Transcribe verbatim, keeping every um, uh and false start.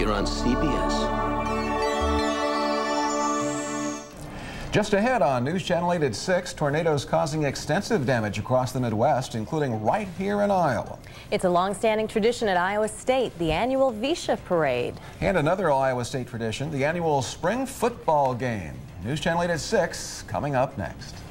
here on C B S. Just ahead on News Channel eight at six, tornadoes causing extensive damage across the Midwest, including right here in Iowa. It's a long-standing tradition at Iowa State, the annual Visha Parade. And another Iowa State tradition, the annual spring football game. News Channel eight at six, coming up next.